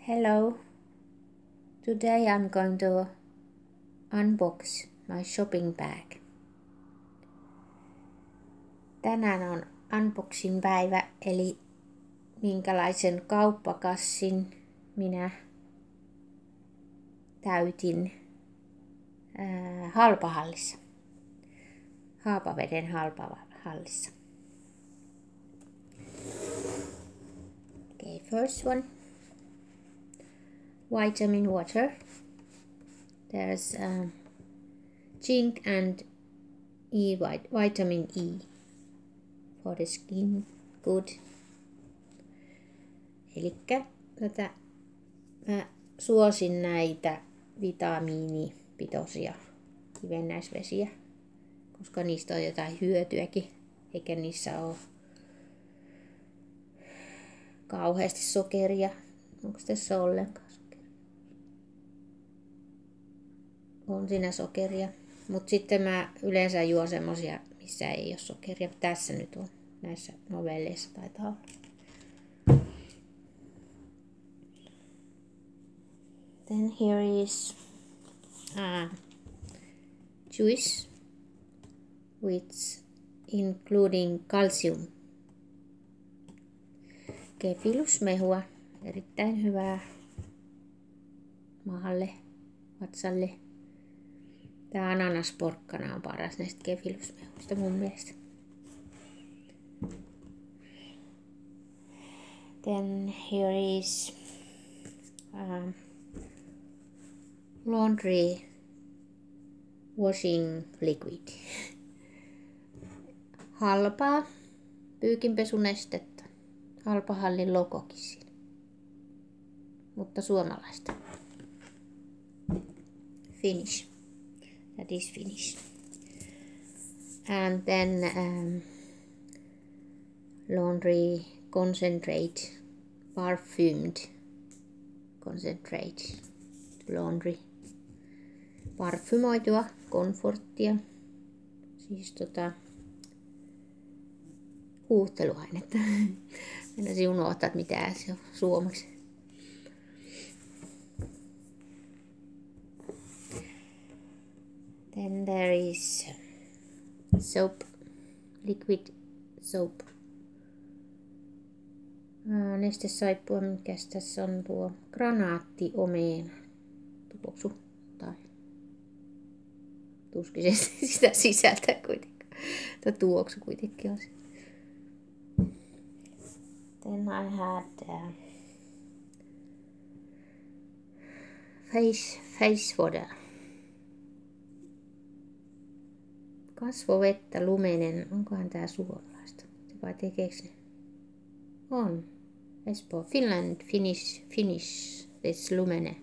Hello. Today I'm going to unbox my shopping bag. Tänään on unboxing päivä, eli minkälaisen kauppakassin minä täytin Halpahallissa. Haapaveden Halpahallissa. Okay, first one. Vitamin water. There's zinc and vitamin E for the skin. Good. Elikkä mä suosin näitä vitamiinipitoisia kivennäisvesiä, koska niistä on jotain hyötyäkin, eikä niissä ole kauheasti sokeria. Onko tässä ollenkaan sokeria? On siinä sokeria. Mutta sitten mä yleensä juon semmosia, missä ei ole sokeria. Tässä nyt on. Näissä novelleissa taitaa olla. Then here is juice with including calcium. Kefilusmehua. Erittäin hyvää mahalle, vatsalle. Tää ananasporkkana on paras näistä kefilusmehuista mun mielestä. Then here is laundry washing liquid. Halpaa pyykinpesunestettä. Halpahallin logokin siinä. Mutta suomalaista. Finnish. That is Finnish. And then laundry concentrate, perfumed concentrate, laundry. Parfymoitua komforttia. Siis huuhteluainetta. Aina unohtaa, mitä se on suomeksi. Then there is soap, liquid soap. Nestesaippua, mikäs tässä on tuo granaattiomena tuoksu tai tuskin se sitä sisältää kuitenkaan. Tuo tuoksu kuitenkin on. Then I had face water. Kasvovettä lumenen. Onkohan tää suomalaista? Vai tekeekö ne? On. Espoo. Finland, Finnish. This Lumene.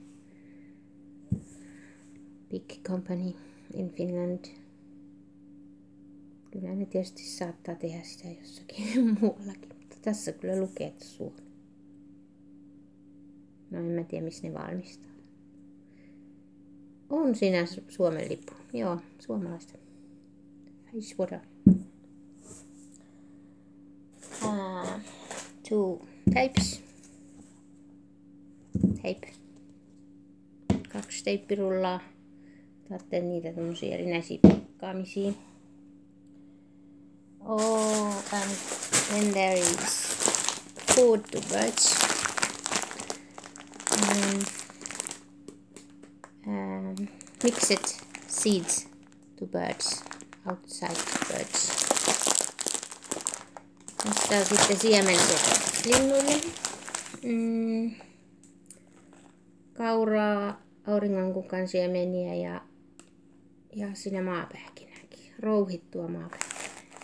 Big company in Finland. Kyllä ne tietysti saattaa tehdä sitä jossakin muuallakin. Mutta tässä kyllä lukee, että Suomi. No en mä tiedä, missä ne valmistaa. On siinä Suomen lippu. Joo, suomalaista. Face water. Two tapes. Tape. 2 teippirullaa. Tarvitsee niitä tommosia erinäisiä pakkaamisia. Oh, and then there is food to birds. Mixed seeds to birds. Outside birds. Tässä on sitten siemenset linnuille. Kauraa, auringonkukan siemeniä ja siinä maapähkinääkin. Rouhittua maapähkinää.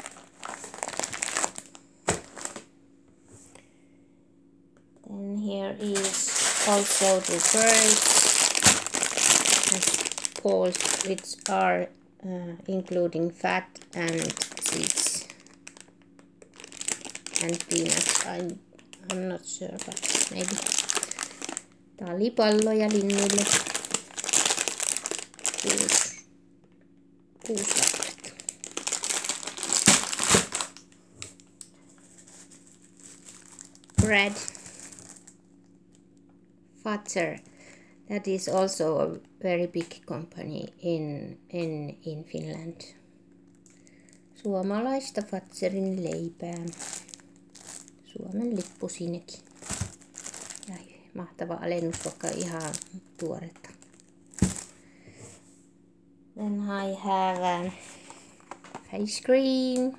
Then here is also the birds and balls which are including fat and seeds and peanuts. I'm not sure, but maybe. Talipalloja linnuille. 6 kappaletta. Bread. Fazer. That is also a very big company in Finland. Suomalaista Fazerin leipää. Suomen lippu sinnekin. Ja mahtava alennus, vaikka ihan tuoretta. Then I have face cream.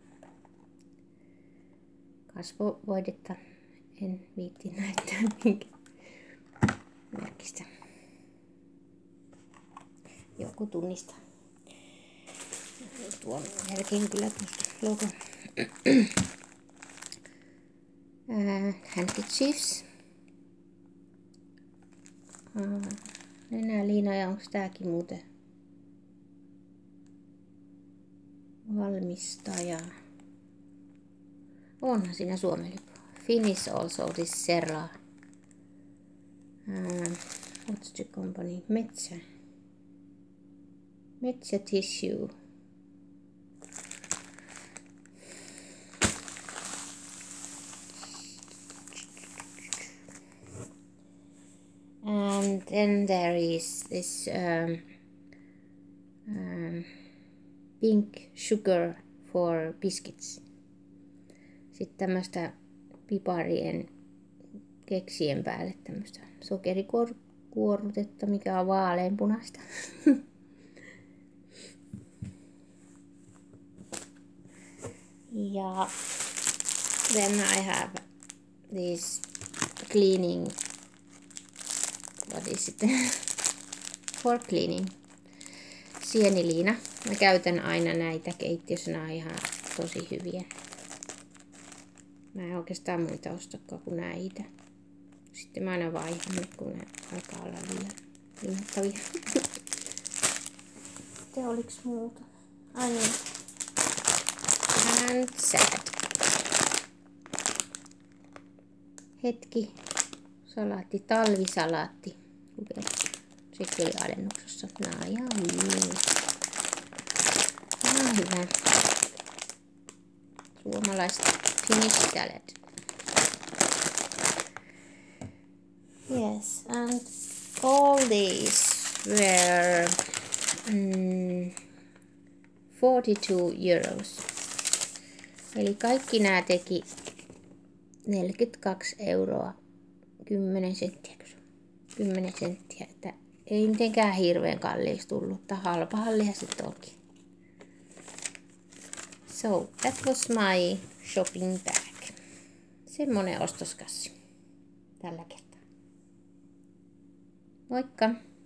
Kasvovoidetta. En viitti näyttää minkä merkistä. Joku tunnistaa. Tuon merkin kyllä tuosta logon. Handkerchiefs. Nenäliinoja, onko tääkin muuten valmistaja? Onhan siinä Suomen lippu. Finnish also this Serra. What's the company? Metsä Tissue. And then there is this pink sugar for biscuits. Sitten tämmöistä piparien keksien päälle tämmöistä sokerikuorrutetta, mikä on vaaleanpunaista. Ja then I have this cleaning, what is it? For cleaning. Sieniliina. Mä käytän aina näitä keittiössä, nämä on ihan tosi hyviä. Mä en oikeastaan muita ostakaan kuin näitä. Sitten mä aina vaihan ne, kun ne alkaa olla liian innoittavia. Sitten oliks muuta? Ai niin. And salad. Hetki. Salaatti, talvisalaatti. Sekin oli alennuksessa. Nää on ihan hyvä. Suomalaista Finnish salad. Yes, and all these were 42 euros. Eli kaikki nämä teki 42 euroa. 10 senttiä. 10 senttiä. Että ei mitenkään hirveän kalliiksi tullut, mutta halpahallihan sitten onkin. So, that was my shopping bag. Semmonen ostoskassi tällä kertaa. Moikka!